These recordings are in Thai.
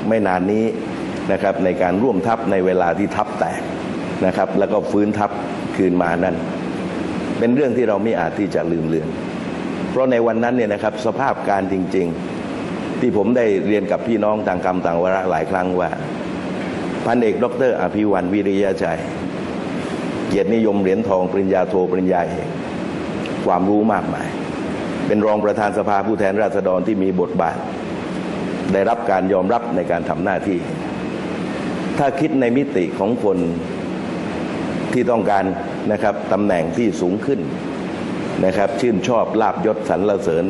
ไม่นานนี้นะครับในการร่วมทัพในเวลาที่ทัพแตกนะครับแล้วก็ฟื้นทัพคืนมานั้นเป็นเรื่องที่เราไม่อาจที่จะลืมเลือนเพราะในวันนั้นเนี่ยนะครับสภาพการจริงๆที่ผมได้เรียนกับพี่น้องต่างกรรมต่างวาระหลายครั้งว่าพันเอกดร.อภิวันวิริยะชัยเกียรตินิยมเหรียญทองปริญญาโทปริญญาเอกความรู้มากมายเป็นรองประธานสภาผู้แทนราษฎรที่มีบทบาทได้รับการยอมรับในการทำหน้าที่ถ้าคิดในมิติของคนที่ต้องการนะครับตำแหน่งที่สูงขึ้นนะครับชื่นชอบลาภยศสรรเสริญ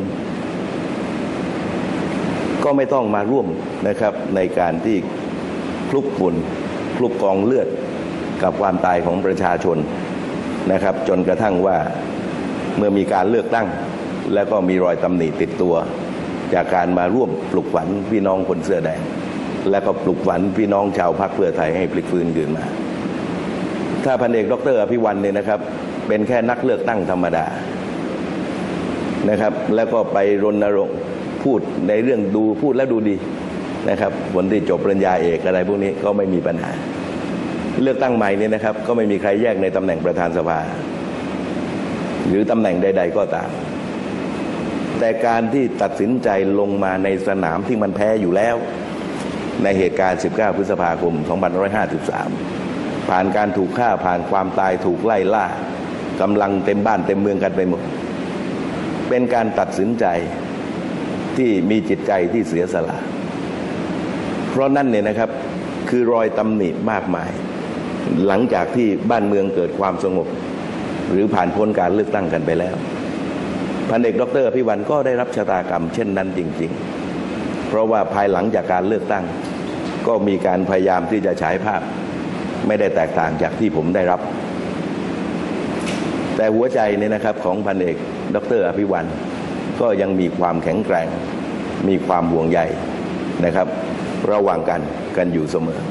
ก็ไม่ต้องมาร่วมนะครับในการที่คลุกฝุ่นคลุกกองเลือดกับความตายของประชาชนนะครับจนกระทั่งว่าเมื่อมีการเลือกตั้งแล้วก็มีรอยตำหนิติดตัวจากการมาร่วมปลุกฝันพี่น้องคนเสื้อแดงและก็ปลุกฝันพี่น้องชาวพรรคเพื่อไทยให้พลิกฟื้นคืนมาถ้าพันเอกดร.อภิวันเนี่ยนะครับเป็นแค่นักเลือกตั้งธรรมดานะครับแล้วก็ไปรณรงค์พูดในเรื่องดูพูดแล้วดูดีนะครับผลที่จบปริญญาเอกอะไรพวกนี้ก็ไม่มีปัญหาเลือกตั้งใหม่เนี่ยนะครับก็ไม่มีใครแยกในตำแหน่งประธานสภาหรือตำแหน่งใดๆก็ตามแต่การที่ตัดสินใจลงมาในสนามที่มันแพ้อยู่แล้วในเหตุการณ์19 พฤษภาคม 2553ผ่านการถูกฆ่าผ่านความตายถูกไล่ล่ากำลังเต็มบ้านเต็มเมืองกันไปหมดเป็นการตัดสินใจที่มีจิตใจที่เสียสละเพราะนั่นเนี่ยนะครับคือรอยตำหนิมากมายหลังจากที่บ้านเมืองเกิดความสงบหรือผ่านพ้นการเลือกตั้งกันไปแล้วพันเอกดร.อภิวันก็ได้รับชะตากรรมเช่นนั้นจริงๆเพราะว่าภายหลังจากการเลือกตั้งก็มีการพยายามที่จะฉายภาพไม่ได้แตกต่างจากที่ผมได้รับแต่หัวใจเนี่ยนะครับของพันเอกดร.อภิวันก็ยังมีความแข็งแกร่งมีความห่วงใยนะครับระหว่างกันอยู่เสมอ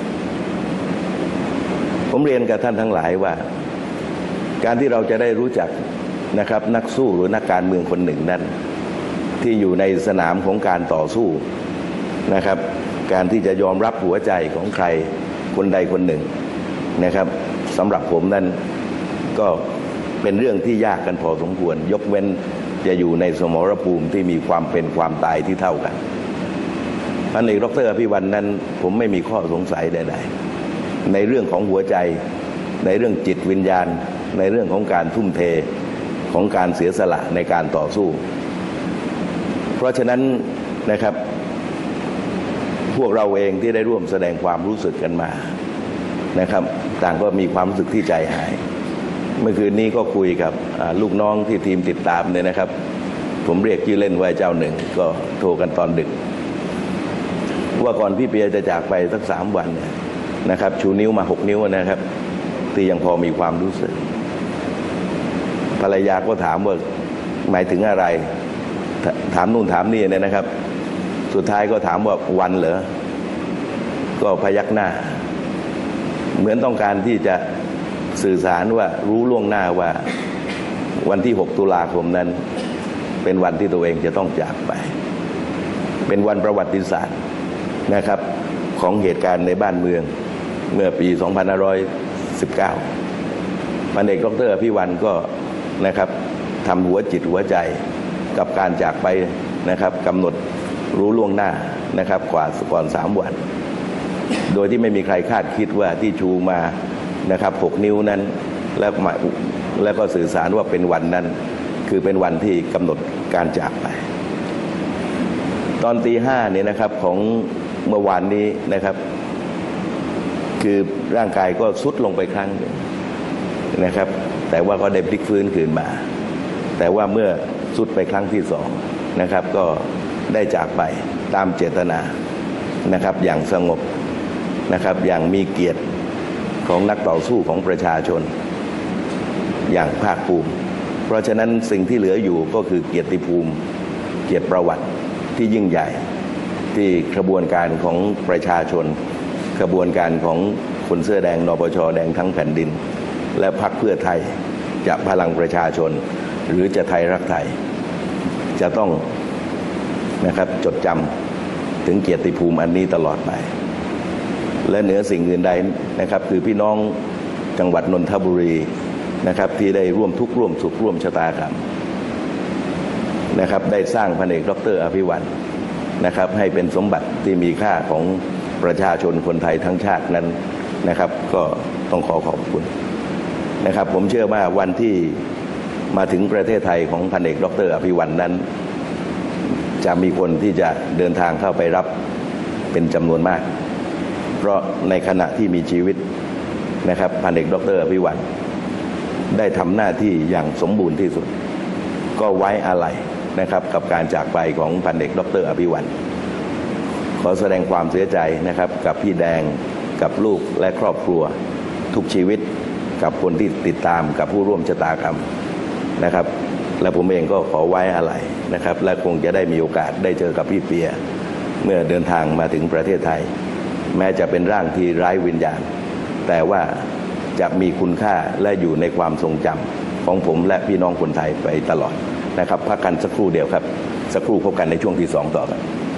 ผมเรียนกับท่านทั้งหลายว่าการที่เราจะได้รู้จักนะครับนักสู้หรือนักการเมืองคนหนึ่งนั้นที่อยู่ในสนามของการต่อสู้นะครับการที่จะยอมรับหัวใจของใครคนใดคนหนึ่งนะครับสำหรับผมนั้นก็เป็นเรื่องที่ยากกันพอสมควรยกเว้นจะอยู่ในสมรภูมิที่มีความเป็นความตายที่เท่ากันพันเอกดร.อภิวันนั้นผมไม่มีข้อสงสัยใดๆในเรื่องของหัวใจในเรื่องจิตวิญญาณในเรื่องของการทุ่มเทของการเสียสละในการต่อสู้เพราะฉะนั้นนะครับพวกเราเองที่ได้ร่วมแสดงความรู้สึกกันมานะครับต่างก็มีความรู้สึกที่ใจหายเมื่อคืนนี้ก็คุยกับลูกน้องที่ทีมติดตามเนี่ยนะครับผมเรียกชื่อเล่นไว้เจ้าหนึ่งก็โทรกันตอนดึกว่าก่อนพี่เปียจะจากไปสัก3 วันเนี่ยนะครับชูนิ้วมา6 นิ้วนะครับที่ยังพอมีความรู้สึกภรรยาก็ถามว่าหมายถึงอะไรถามนู่นถามนี่เนี่ยนะครับสุดท้ายก็ถามว่าวันเหรอก็พยักหน้าเหมือนต้องการที่จะสื่อสารว่ารู้ล่วงหน้าว่าวันที่6 ตุลาคมนั้นเป็นวันที่ตัวเองจะต้องจากไปเป็นวันประวัติศาสตร์นะครับของเหตุการณ์ในบ้านเมืองเมื่อปี 2519 พันเอกดร.อภิวันก็นะครับทำหัวจิตหัวใจกับการจากไปนะครับกำหนดรู้ล่วงหน้านะครับก่อน3 วันโดยที่ไม่มีใครคาดคิดว่าที่ชูมานะครับ6 นิ้วนั้นแล้วก็สื่อสารว่าเป็นวันนั้นคือเป็นวันที่กำหนดการจากไปตอนตี 5เนี่ยนะครับของเมื่อวานนี้นะครับคือร่างกายก็ทรุดลงไปครั้งหนึ่งนะครับแต่ว่าก็ได้พลิกฟื้นคืนมาแต่ว่าเมื่อทรุดไปครั้งที่2นะครับก็ได้จากไปตามเจตนานะครับอย่างสงบนะครับอย่างมีเกียรติของนักต่อสู้ของประชาชนอย่างภาคภูมิเพราะฉะนั้นสิ่งที่เหลืออยู่ก็คือเกียรติภูมิเกียรติประวัติที่ยิ่งใหญ่ที่กระบวนการของประชาชนกระบวนการของคนเสื้อแดงนปช.แดงทั้งแผ่นดินและพรรคเพื่อไทยจะพลังประชาชนหรือจะไทยรักไทยจะต้องนะครับจดจถึงเกียรติภูมิอันนี้ตลอดไปและเหนือสิ่งอื่นใดนะครับคือพี่น้องจังหวัดนนทบุรีนะครับที่ได้ร่วมทุกข์ร่วมสุขร่วมชะตากรรมนะครับได้สร้างพลเอกดร.อภิวัตรนะครับให้เป็นสมบัติที่มีค่าของประชาชนคนไทยทั้งชาตินั้นนะครับก็ต้องขอบคุณนะครับผมเชื่อว่าวันที่มาถึงประเทศไทยของพลเอกดร.อภิวัตรนั้นจะมีคนที่จะเดินทางเข้าไปรับเป็นจำนวนมากเพราะในขณะที่มีชีวิตนะครับพลเอกดร.อภิวัตรได้ทำหน้าที่อย่างสมบูรณ์ที่สุดก็ไว้อาลัยนะครับกับการจากไปของพันเอกดร.อภิวัตรขอแสดงความเสียใจนะครับกับพี่แดงกับลูกและครอบครัวทุกชีวิตกับคนที่ติดตามกับผู้ร่วมชะตากรรมนะครับและผมเองก็ขอไว้อาลัยนะครับและคงจะได้มีโอกาสได้เจอกับพี่เปียเมื่อเดินทางมาถึงประเทศไทยแม้จะเป็นร่างที่ไร้วิญญาณแต่ว่าจะมีคุณค่าและอยู่ในความทรงจำของผมและพี่น้องคนไทยไปตลอดนะครับพักกันสักครู่เดียวครับสักครู่พบกันในช่วงที่2ต่อ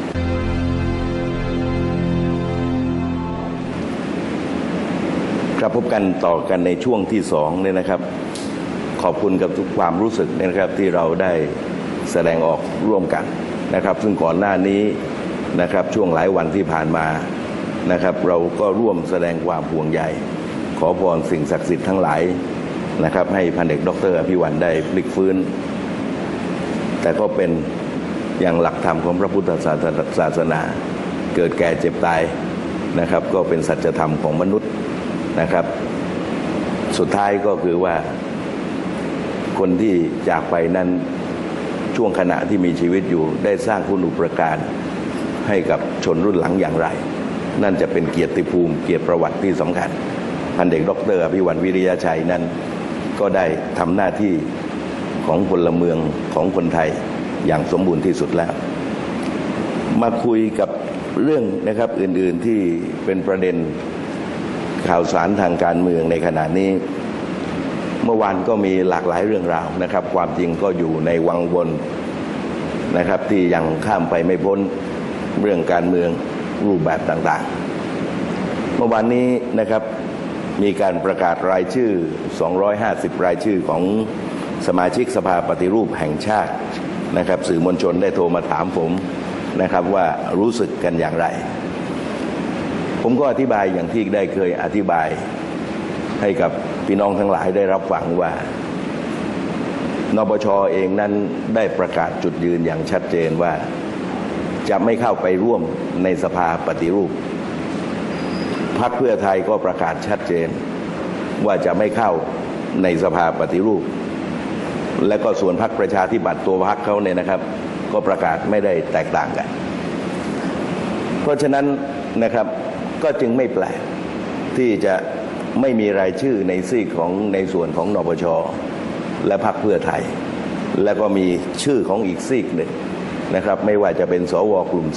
ครับพบกันต่อกันในช่วงที่2เนี่ยนะครับขอบคุณกับทุกความรู้สึกนะครับที่เราได้แสดงออกร่วมกันนะครับซึ่งก่อนหน้านี้นะครับช่วงหลายวันที่ผ่านมานะครับเราก็ร่วมแสดงความห่วงใยขอพรสิ่งศักดิ์สิทธิ์ทั้งหลายนะครับให้พันเอกดร.อภิวัตรได้พลิกฟื้นแต่ก็เป็นอย่างหลักธรรมของพระพุทธศาสนาเกิดแก่เจ็บตายนะครับก็เป็นสัจธรรมของมนุษย์นะครับสุดท้ายก็คือว่าคนที่จากไปนั้นช่วงขณะที่มีชีวิตอยู่ได้สร้างคุณูปการให้กับชนรุ่นหลังอย่างไรนั่นจะเป็นเกียรติภูมิเกียรติประวัติที่สำคัญพันเอกดร.อภิวัตรวิริยชัยนั้นก็ได้ทำหน้าที่ของพลเมืองของคนไทยอย่างสมบูรณ์ที่สุดแล้วมาคุยกับเรื่องนะครับอื่นๆที่เป็นประเด็นข่าวสารทางการเมืองในขณะนี้เมื่อวานก็มีหลากหลายเรื่องราวนะครับความจริงก็อยู่ในวังวนนะครับที่ยังข้ามไปไม่พ้นเรื่องการเมืองรูปแบบต่างๆเมื่อวานนี้นะครับมีการประกาศรายชื่อ250รายชื่อของสมาชิกสภาปฏิรูปแห่งชาตินะครับสื่อมวลชนได้โทรมาถามผมนะครับว่ารู้สึกกันอย่างไรผมก็อธิบายอย่างที่ได้เคยอธิบายให้กับพี่น้องทั้งหลายได้รับฟังว่านปช.เองนั้นได้ประกาศจุดยืนอย่างชัดเจนว่าจะไม่เข้าไปร่วมในสภาปฏิรูปพรรคเพื่อไทยก็ประกาศชัดเจนว่าจะไม่เข้าในสภาปฏิรูปและก็ส่วนพรรคประชาธิปัตย์ตัวพรรคเขาเนี่ยนะครับก็ประกาศไม่ได้แตกต่างกันเพราะฉะนั้นนะครับก็จึงไม่แปลกที่จะไม่มีรายชื่อในซีกของในส่วนของนปช.และพรรคเพื่อไทยและก็มีชื่อของอีกซีกหนึ่งนะครับไม่ว่าจะเป็นสว.กลุ่ม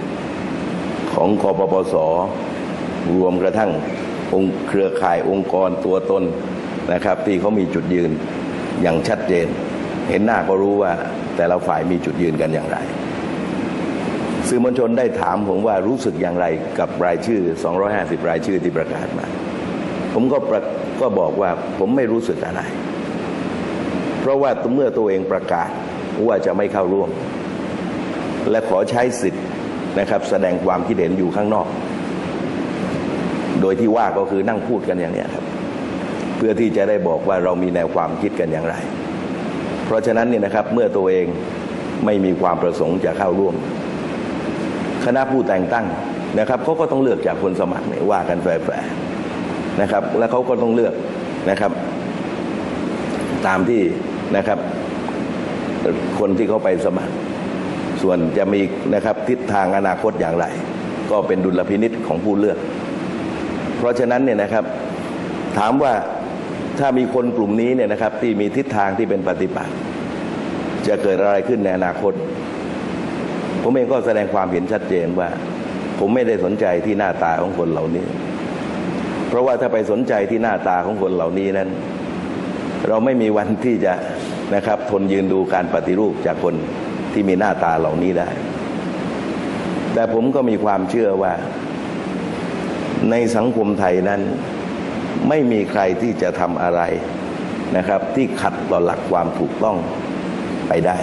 40ของคปปส.รวมกระทั่งองค์เครือข่ายองค์กรตัวตนนะครับที่เขามีจุดยืนอย่างชัดเจนเห็นหน้าก็รู้ว่าแต่ละฝ่ายมีจุดยืนกันอย่างไรสื่อมวลชนได้ถามผมว่ารู้สึกอย่างไรกับรายชื่อ250รายชื่อที่ประกาศมาผมก็บอกว่าผมไม่รู้สึกอะไรเพราะว่าเมื่อตัวเองประกาศว่าจะไม่เข้าร่วมและขอใช้สิทธิ์นะครับแสดงความคิดเห็นอยู่ข้างนอกโดยที่ว่าก็คือนั่งพูดกันอย่างนี้ครับเพื่อที่จะได้บอกว่าเรามีแนวความคิดกันอย่างไรเพราะฉะนั้นเนี่ยนะครับเมื่อตัวเองไม่มีความประสงค์จะเข้าร่วมคณะผู้แต่งตั้งนะครับเขาก็ต้องเลือกจากคนสมัครเนี่ยว่ากันแฝงนะครับแล้วเขาก็ต้องเลือกนะครับตามที่นะครับคนที่เขาไปสมัครส่วนจะมีนะครับทิศทางอนาคตอย่างไรก็เป็นดุลพินิจของผู้เลือกเพราะฉะนั้นเนี่ยนะครับถามว่าถ้ามีคนกลุ่มนี้เนี่ยนะครับที่มีทิศทางที่เป็นปฏิปักษ์จะเกิดอะไรขึ้นในอนาคตผมเองก็แสดงความเห็นชัดเจนว่าผมไม่ได้สนใจที่หน้าตาของคนเหล่านี้เพราะว่าถ้าไปสนใจที่หน้าตาของคนเหล่านี้นั้นเราไม่มีวันที่จะนะครับทนยืนดูการปฏิรูปจากคนที่มีหน้าตาเหล่านี้ได้แต่ผมก็มีความเชื่อว่าในสังคมไทยนั้นไม่มีใครที่จะทำอะไรนะครับที่ขัดต่อหลักความถูกต้องไปได้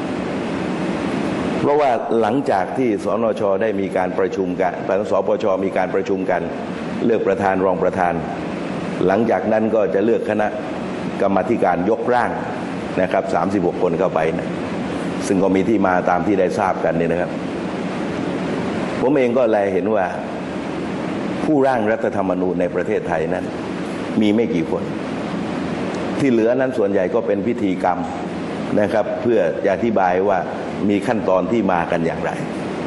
เพราะว่าหลังจากที่สนช.ได้มีการประชุมกันสปช.มีการประชุมกันเลือกประธานรองประธานหลังจากนั้นก็จะเลือกคณะกรรมาธิการยกร่างนะครับ36 คนเข้าไปนะซึ่งก็มีที่มาตามที่ได้ทราบกันนี่นะครับผมเองก็แลเห็นว่าผู้ร่างรัฐธรรมนูญในประเทศไทยนั้นมีไม่กี่คนที่เหลือนั้นส่วนใหญ่ก็เป็นพิธีกรรมนะครับเพื่อจะอธิบายว่ามีขั้นตอนที่มากันอย่างไร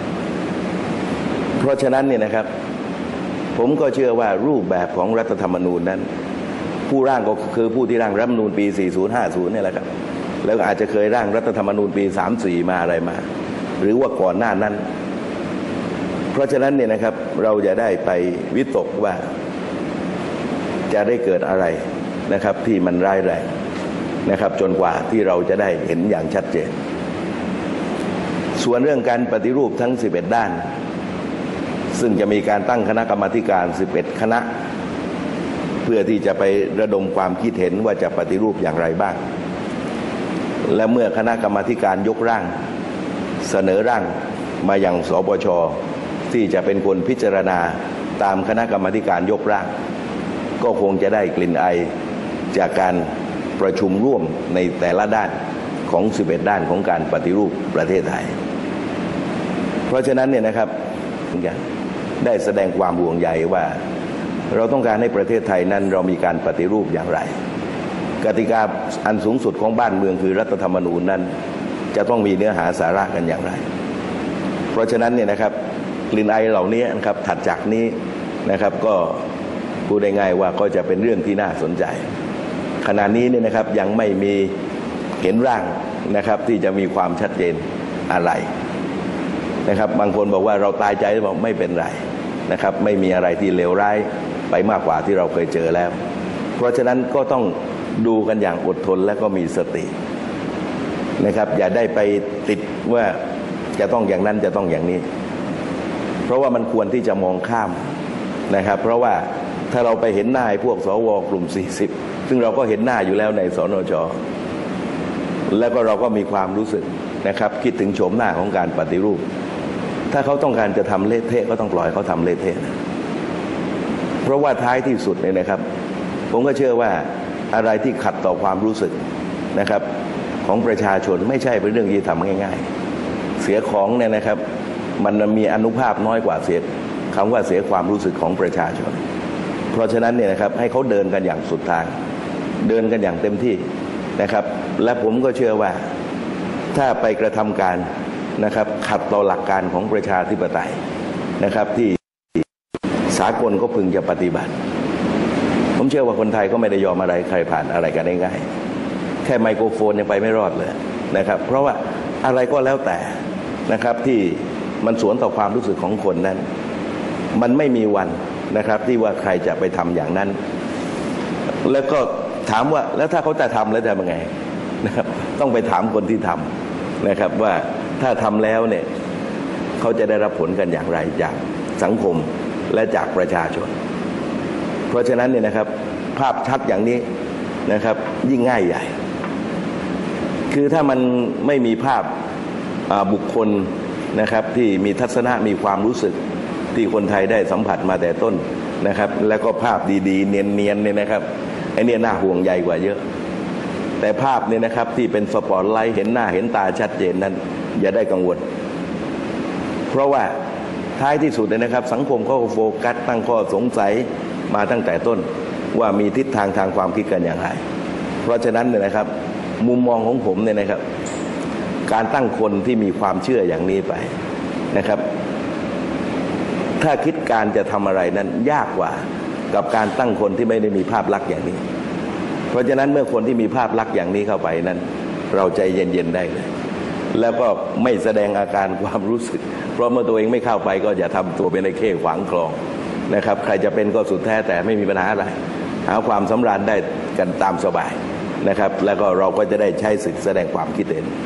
เพราะฉะนั้นเนี่ยนะครับผมก็เชื่อว่ารูปแบบของรัฐธรรมนูญนั้นผู้ร่างก็คือผู้ที่ร่างรัฐธรรมนูญปี 40-50 เนี่ยแหละครับแล้วอาจจะเคยร่างรัฐธรรมนูญปี 34 มาอะไรมาหรือว่าก่อนหน้านั้นเพราะฉะนั้นเนี่ยนะครับเราจะได้ไปวิตกว่าจะได้เกิดอะไรนะครับที่มันร้ายแรงนะครับจนกว่าที่เราจะได้เห็นอย่างชัดเจนส่วนเรื่องการปฏิรูปทั้ง11ด้านซึ่งจะมีการตั้งคณะกรรมาธิการ11คณะเพื่อที่จะไประดมความคิดเห็นว่าจะปฏิรูปอย่างไรบ้างและเมื่อคณะกรรมาธิการยกร่างเสนอร่างมาอย่างสปช.ที่จะเป็นคนพิจารณาตามคณะกรรมาธิการยกร่างก็คงจะได้กลิ่นไอจากการประชุมร่วมในแต่ละด้านของ11ด้านของการปฏิรูปประเทศไทยเพราะฉะนั้นเนี่ยนะครับได้แสดงความห่วงใยว่าเราต้องการให้ประเทศไทยนั้นเรามีการปฏิรูปอย่างไรกติกาอันสูงสุดของบ้านเมืองคือรัฐธรรมนูญนั้นจะต้องมีเนื้อหาสาระกันอย่างไรเพราะฉะนั้นเนี่ยนะครับกลิ่นไอเหล่านี้นะครับถัดจากนี้นะครับก็พูดได้ง่ายว่าก็จะเป็นเรื่องที่น่าสนใจขณะนี้เนี่ยนะครับยังไม่มีเห็นร่างนะครับที่จะมีความชัดเจนอะไรนะครับบางคนบอกว่าเราตายใจบอกไม่เป็นไรนะครับไม่มีอะไรที่เลวร้ายไปมากกว่าที่เราเคยเจอแล้วเพราะฉะนั้นก็ต้องดูกันอย่างอดทนและก็มีสตินะครับอย่าได้ไปติดว่าจะต้องอย่างนั้นจะต้องอย่างนี้เพราะว่ามันควรที่จะมองข้ามนะครับเพราะว่าถ้าเราไปเห็นหน้าพวกสวกลุ่ม40ซึ่งเราก็เห็นหน้าอยู่แล้วในสนช.แล้วก็เราก็มีความรู้สึกนะครับคิดถึงโฉมหน้าของการปฏิรูปถ้าเขาต้องการจะทำเละเทะก็ต้องปล่อยเขาทำเละเทะเพราะว่าท้ายที่สุดเนี่ยนะครับผมก็เชื่อว่าอะไรที่ขัดต่อความรู้สึกนะครับของประชาชนไม่ใช่เป็นเรื่องที่ทำง่ายๆเสียของเนี่ยนะครับมันมีอานุภาพน้อยกว่าเสียคำว่าเสียความรู้สึกของประชาชนเพราะฉะนั้นเนี่ยนะครับให้เขาเดินกันอย่างสุดทางเดินกันอย่างเต็มที่นะครับและผมก็เชื่อว่าถ้าไปกระทำการนะครับขัดต่อหลักการของประชาธิปไตยนะครับที่สากลก็พึงจะปฏิบัติผมเชื่อว่าคนไทยก็ไม่ได้ยอมอะไรใครผ่านอะไรกันง่ายๆแค่ไมโครโฟนยังไปไม่รอดเลยนะครับเพราะว่าอะไรก็แล้วแต่นะครับที่มันสวนต่อความรู้สึกของคนนั้นมันไม่มีวันนะครับที่ว่าใครจะไปทำอย่างนั้นแล้วก็ถามว่าแล้วถ้าเขาจะทำแล้วจะเป็นไงนะครับต้องไปถามคนที่ทำนะครับว่าถ้าทำแล้วเนี่ยเขาจะได้รับผลกันอย่างไรจากสังคมและจากประชาชนเพราะฉะนั้นเนี่ยนะครับภาพชัดอย่างนี้นะครับยิ่งง่ายใหญ่คือถ้ามันไม่มีภาพบุคคลนะครับที่มีทัศนะมีความรู้สึกที่คนไทยได้สัมผัสมาแต่ต้นนะครับแล้วก็ภาพดีๆเนียนๆเนี่ยนะครับไอ้นี่น่าห่วงใยกว่าเยอะแต่ภาพเนี่ยนะครับที่เป็นสปอตไลท์เห็นหน้าเห็นตาชัดเจนนั้นอย่าได้กังวลเพราะว่าท้ายที่สุดเนี่ยนะครับสังคมก็โฟกัสตั้งข้อสงสัยมาตั้งแต่ต้นว่ามีทิศทางทางความคิดกันอย่างไรเพราะฉะนั้นเนี่ยนะครับมุมมองของผมเนี่ยนะครับการตั้งคนที่มีความเชื่ออย่างนี้ไปนะครับถ้าคิดการจะทำอะไรนั้นยากกว่ากับการตั้งคนที่ไม่ได้มีภาพลักษณ์อย่างนี้เพราะฉะนั้นเมื่อคนที่มีภาพลักษณ์อย่างนี้เข้าไปนั้นเราใจเย็นๆได้เลยแล้วก็ไม่แสดงอาการความรู้สึกเพราะเมื่อตัวเองไม่เข้าไปก็อย่าทำตัวเป็นไอ้เข้ขวางคลองนะครับใครจะเป็นก็สุดแท้แต่ไม่มีปัญหาอะไรหาความสำราญได้กันตามสบายนะครับแล้วก็เราก็จะได้ใช้สิทธิแสดงความคิดเห็น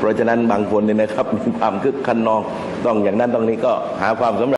เพราะฉะนั้นบางคนเนี่ยนะครับมีความคึกคันนองต้องอย่างนั้นต้องนี้ก็หาความสำเร็จ